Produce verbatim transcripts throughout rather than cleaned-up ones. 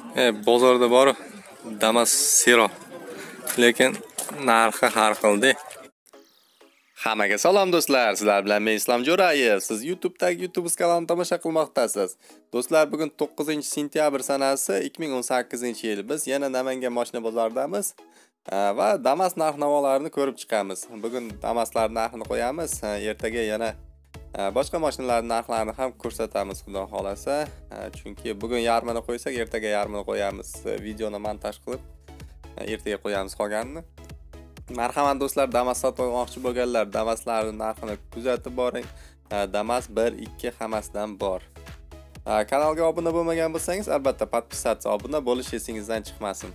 E, bozorda bor Damas Sero, lekin narxi har xilda. Hammaga salom do'stlar, sizlar bilan men Islom Jo'rayev. Siz YouTube'dagi YouTube kanalimni tomosha qilmoqdasiz. Do'stlar, bugun to'qqizinchi sentyabr sanasi ikki ming o'n sakkizinchi yil. Biz yana Namangan mashina bozoridamiz va Damas narx-navolarini ko'rib chiqamiz. Bugun Damaslar narxini qo'yamiz, ertaga yana boshqa mashinalar narxlarini ham ko'rsatamiz xudo xolasa. Chunki bugun yarmini qo'ysak, ertaga yarmini qo'yamiz. Videoni montaj qilib ertaga qo'yamiz qolganini. Marhamat do'stlar, Damas sotib olmoqchi bo'lganlar, Damaslarning narxini kuzatib boring. Damas bir ikki hammasidan bor. Kanalga obuna bo'lmagan bo'lsangiz, albatta podpisatsiya, obuna bo'lish esingizdan chiqmasin.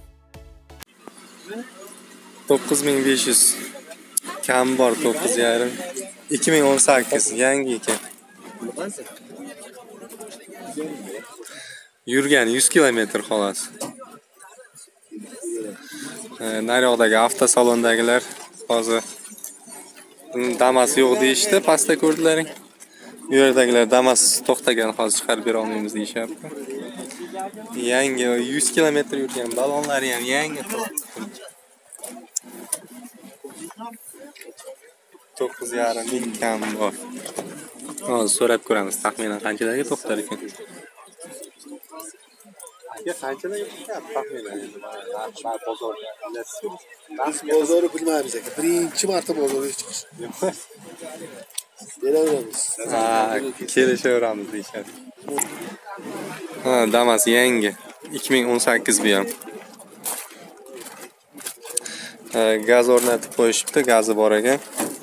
to'qqiz ming besh yuz kam bor, to'qqiz yarim. ikki ming o'n sakkiz yangi ekan. Yurgan yuz kilometr xolos. Naryoqdagi avtosalondagilar hozir Damas yo'q deyishdi, pastda ko'rdilaring. Bu yerdagilar Damas to'xtagan, hozir chiqarib bera olmaymiz deyishyapti. Yangi yuz kilometr yurgan, balonlari ham yangi. to'qqiz yarim ming kam bor. Hozir so'rab ko'ramiz, taxminan qanchalarga to'xtar ekan. Ya qanchalarga to'xtar taxminan endi narx bozor. Narx bozori bilmaymiz aka. Birinchi marta bozorga chiqish. Beraveramiz. Ha, kelishaveramiz deyishadi. Ha, Damas yangi ikki ming o'n sakkiz bu ham. Gaz o'rnatib qo'yishibdi, gazi bor ekan.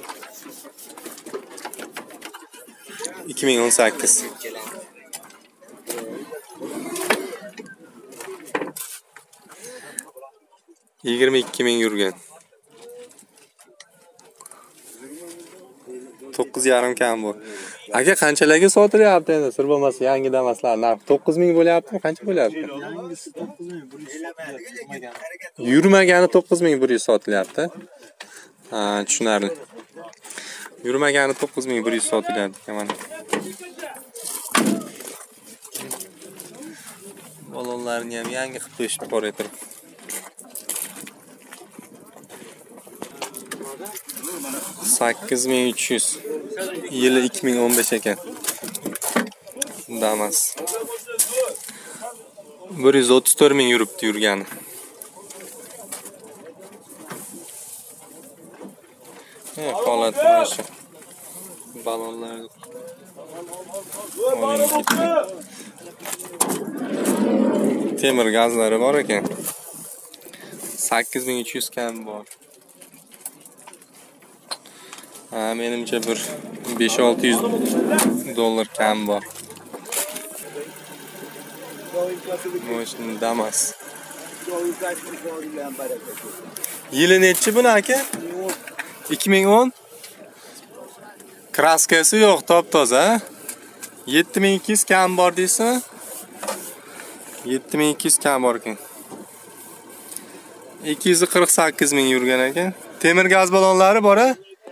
ikki ming o'n sakkiz. yigirma ikki ming yurgan. to'qqiz yarim kam bu. Aka qanchalarga sotilyapti endi? Sir bo'lmasa yangi Damaslar narxi to'qqiz ming bo'lyaptimi? Qancha bo'lyapti? Yangisi to'qqiz ming bir yuz. Yurmagani to'qqiz ming bir yuz sotilyapti. Ha, tushunarli. Yurmagani to'qqiz ming bir yuz sotilyapti mana. Balonlarni ham yangi qilib qo'yishib bor edi. sakkiz ming uch yuz. Yili ikki ming o'n besh ekan. Damas. bir yuz o'ttiz to'rt ming yuribdi yurgani. Ha, holat mana shu. Balonlar. Temir gazlari bor ekan. sakkiz ming uch yuz kam bor. Ha, menimcha bir besh olti yuz dollar kam bor. Moshina Damas. Yili nechi buni aka? ikki ming o'n. Kraskasi yo'q, top-toza. yetti ming ikki yuz kam bor deysizmi? yetti ming ikki yuz kam bor ekan. ikki yuz qirq sakkiz ming yurgan ekan. Temir gaz balonlari bor-a?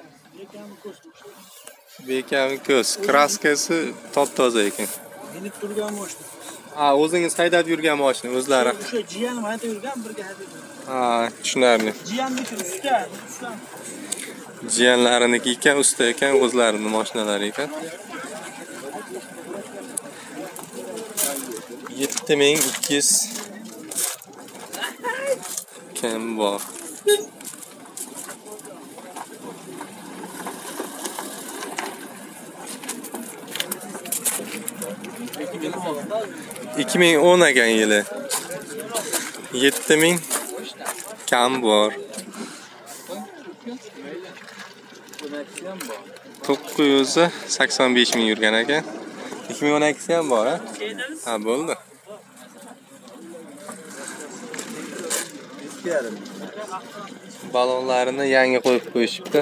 Bekami ko'z. Kraskasi top-toza ekan. Minib turgan mashina. Ha, o'zingiz haydab yurgan mashina o'zlari. O'sha jiyanim haydab yurgan, birga haydab. Ha, tushunarli. Jiyanniki usta, usta. Jiyanlariniki ekan, usta ekan, o'zlarining mashinalari ekan. yetti ming ikki yuz kam bor. ikki ming o'n ekan yili. yetti ming kam bor. to'qqiz yuz sakson besh ming yurgan ekan. ikki ming o'n ikkisi ham bor, ha? Ha, bo'ldi. Balonlarini yangi qo'yib qo'yishibdi.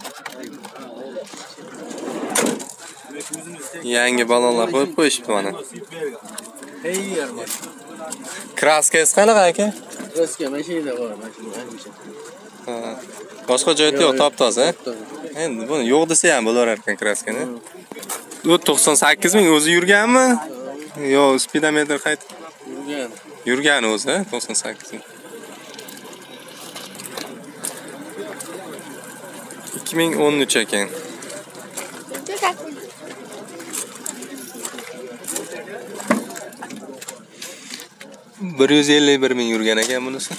Yangi balonlar qo'yib qo'yishibdi mana. Kraskasi qanaqa aka? Kraska mashinada bor, mashina hamisha. Ha. Boshqa joyda yo'q, top-toza. Endi buni yo'q desa ham bo'laverar ekan kraskani. U to'qson sakkiz ming o'zi yurganmi? Yo, speedometer qayt. Yurgan. Yurgani o'zi, to'qson sakkiz ming. ikki ming o'n uch ekan. bir yuz ellik bir ming yurgan ekan bunisi.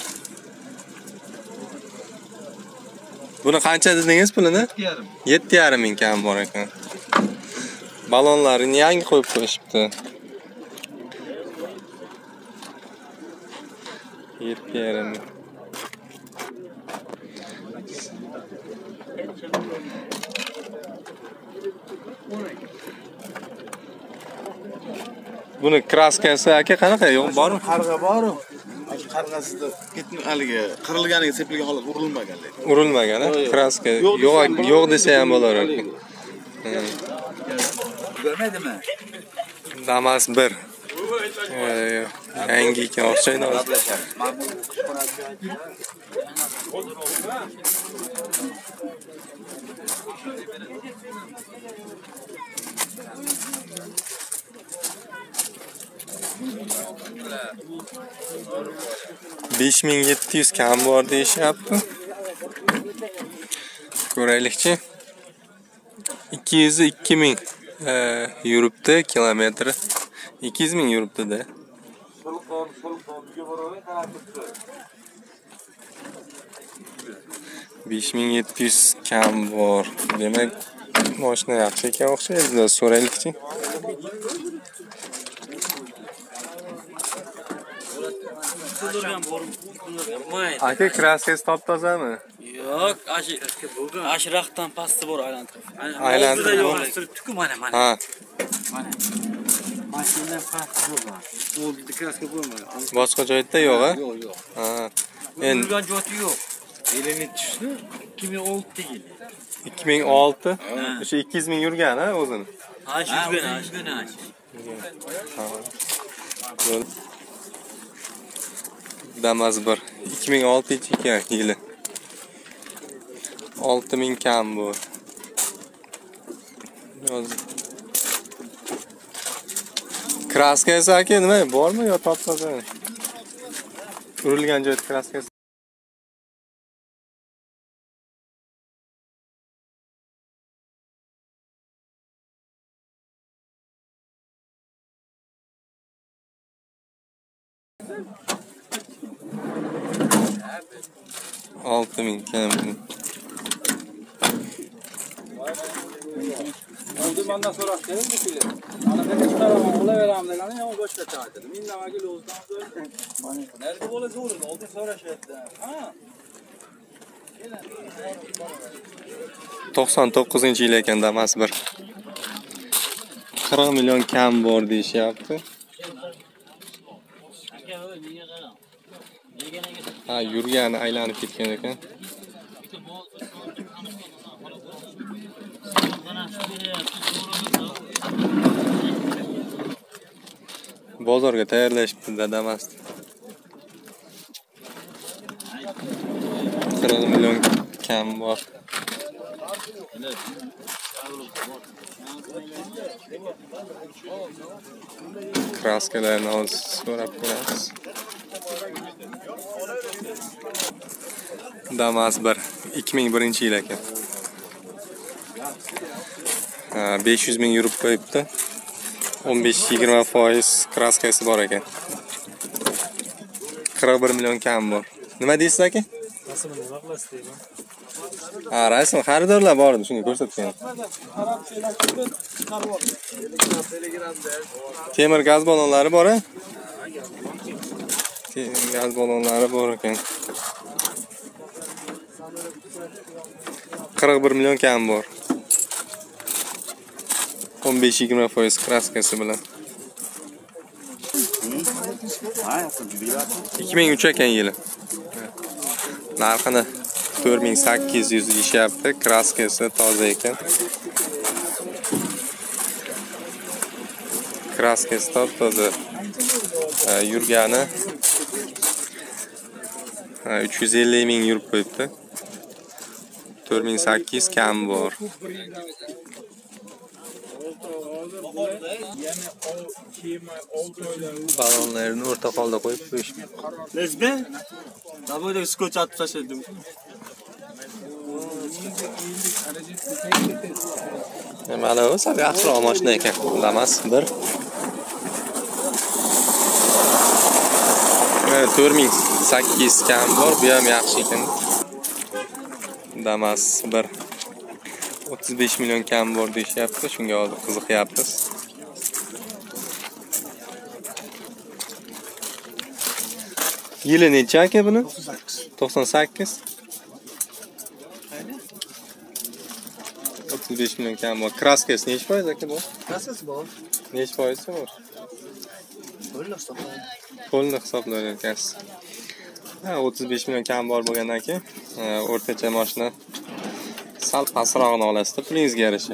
Buni qancha dedingiz pulini? yetti yarim ming kam bor ekan. Balonlarini yangi qo'yib qo'yishibdi. yetti yarim ming. Buni kraskasi aka qanaqa? Yo'q, bormi? Qarg'a bormi? Qarg'asida ketning haligi qirilganiga sepilgan holat urilmagan lekin. Urilmagan, kraska yo'q, yo'q desa ham bo'lar ekan. Görmedimi? Damas bir. Yangi ekan o'xshaydi. besh ming yetti yuz kam bor deyishyapti. Ko'raylikchi. ikki yuz ikki ming yuribdi kilometri. ikki yuz ming yuribdi-da. besh ming yetti yuz kam bor. Demak, mashina yaxshi ekan o'xshaydi. So'raylikchi. Aka kraskasi top-tozami? Yo'q, ashi ashraqdan pasti bor aylantirib. Aylantirib yo'q, tuku mana mana. Ha. Mana. Mashinadan pasti bor. O'ldi kraska bo'lmagan. Boshqa joyda yo'q-a? Yo'q, yo'q. Ha. Endi yurgan joyi yo'q. Elini tushdi ikki ming olti yil. ikki ming olti. O'sha ikki yuz ming yurgan-a o'zini. Ha, shu yurgan, shu yurgan. Ha. Damas bir. ikki ming olti ekan yili. olti ming kam bu. Kraskasi aka nima bormi yo top-tozami? Urilgan joyda kraskasi. olti ming kam. Oldu mandan sonra aktarım bu fili. Ana ben hiç karamam, ola verem dedim. Ya boşta çağırdım. Minna vakil olsun söyle. Nerede bola zordu? Oldu sonra şey etti. Ha? to'qson to'qqizinchi yil ekan Damas bir. qirq million kam bor deyishyapti. Ha, yurgani aylanib ketgan ekan. Bozorga tayyorlashibdi Damas. qirq million kam bor. Kraskalarni hozir so'rab ko'ramiz. Damas bir ikki ming birinchi yil ekan. Ha, besh yuz ming yurib qo'yibdi. o'n besh yigirma foiz kraskasi bor ekan. qirq bir million kam bor. Nima deysiz aka? Rasmini nima qilasiz deyman. Ha, rasm xaridorlar bor edi, shunga ko'rsatgan. Temir gaz balonlari bor-a? Temir gaz balonlari bor ekan. qirq bir million kam bor. o'n besh yigirma foiz kraskasi bilan. ikki ming uch ekan yili. Narxini to'rt ming sakkiz yuz deyishyapti. Kraskasi toza ekan. Kraskasi top-toza. Yurgani uch yuz ellik ming yurib qo'yibdi. to'rt ming sakkiz yuz kam bor. hozir yana o kema olti oylar Balonlarni o'rta holda qo'yib qo'yish. Lesbe? Navoiyda skotch atib tashladim. Mana bu sal yaxshiroq mashina ekan. Damas bir. to'rt ming sakkiz yuz kam bor, bu ham yaxshi ekan. Damas bir. o'ttiz besh million kam bor deyapti, shunga hozir qiziqyapmiz. Yili necha aka buni? to'qson sakkiz. o'ttiz besh million kam bor. Kraskasi necha foiz aka bu? Kraskasi bor. Necha foiz bor? Qo'lni hisoblayman. Qo'lni hisoblayapsiz. Ha, o'ttiz besh million kam bor bo'lgandan keyin o'rtacha mashina sal pastroqni olasizda pulingizga yarasha.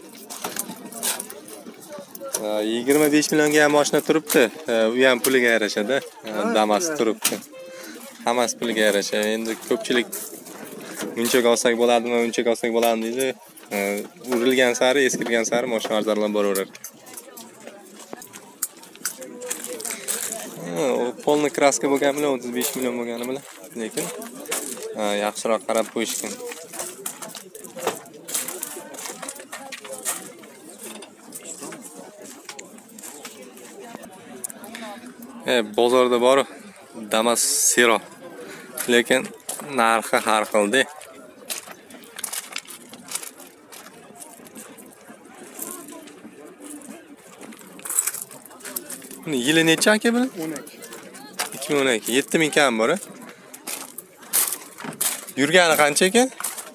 yigirma besh millionga ham mashina turibdi. U ham puliga yarashadi. Damas turibdi. Hammasi puliga yarasha. Endi ko'pchilik bunchaga olsak bo'ladimi, bunchaga olsak bo'ladimi deydi. Urilgan sari, eskirgan sari mashina arzonlab boraverar. Polni kraska bo'lgani bilan o'ttiz besh million bo'lgani bilan, lekin yaxshiroq qarab qo'yishgan. E, bozorda bor Damas Sero. Lekin narxi har xilda. Buni yili necha aka buni? o'n ikki. ikki ming o'n ikki. yetti ming kam bor. Yurgani qancha ekan?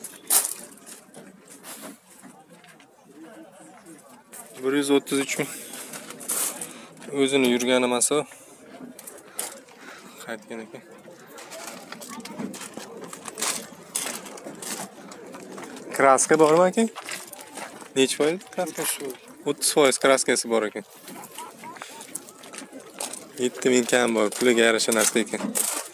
bir yuz o'ttiz uch ming. O'zini yurgani emas-ku. Qaytgan ekan. Kraska bormi aka? Necha foiz kraskasi? o'ttiz foiz kraskasi bor ekan. yetti ming kam bor, puliga yarasha narsa ekan.